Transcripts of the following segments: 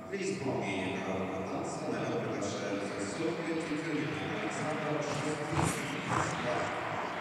Please call me Anansa, and I hope that Sophia Tituli and Alexandra Shosty.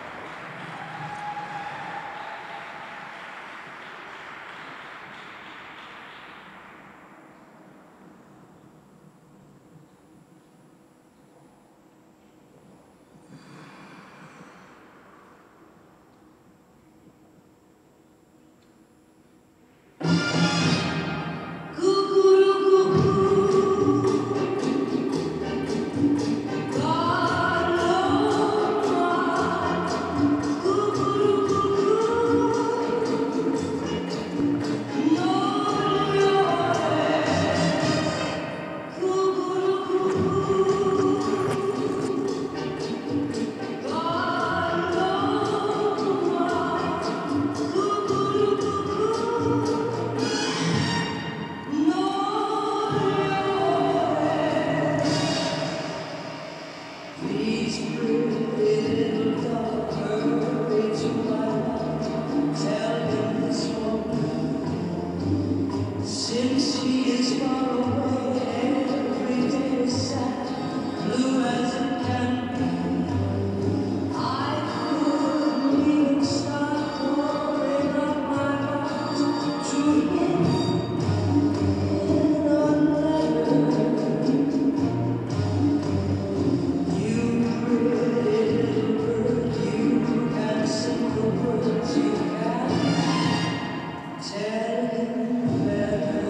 Since he is far away, every day is sad, blue as it can be. I couldn't even stop pouring out my heart to him in a letter. You pretty little bird, you can sing the words, you can tell him better.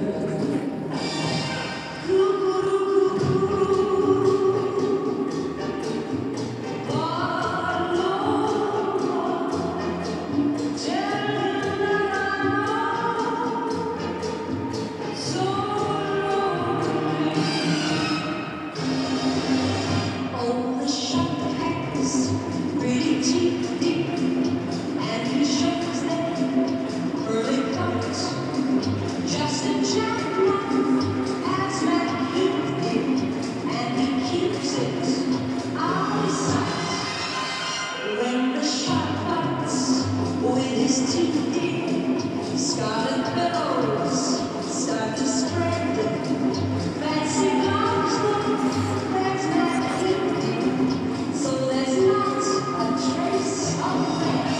Scarlet billows start to spread. Fancy clouds look magnetic, so there's not a trace of red.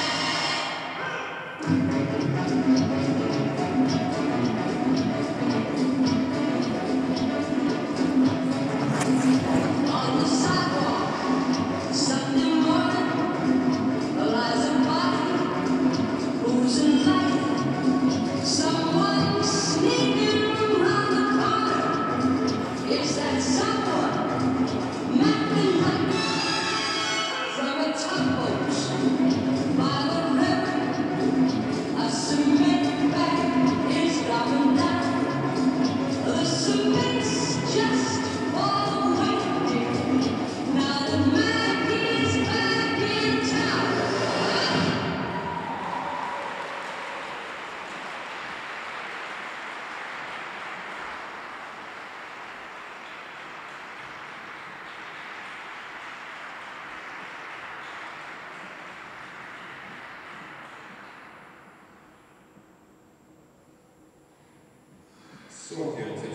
On the sidewalk, Sunday morning, lies a body who's in light. Someone sneaking around the corner. Is that someone? Mapping light from a tugboat by the river. A cement bag is dropping down. The cement's just all waiting. Now the man is back in town. Sophia